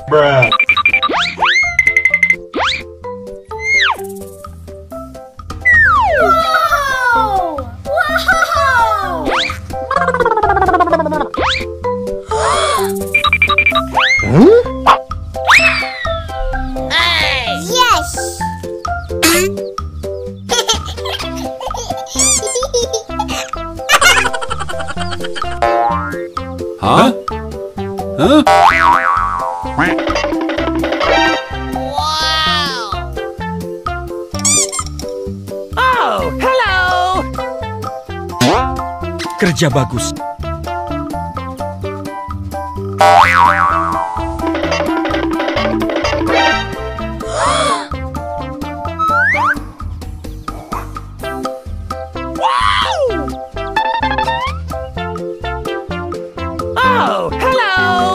Bruh. Wow! Wow! Yes! Huh? Huh? Oh, hello! Kerja bagus. Oh, hello!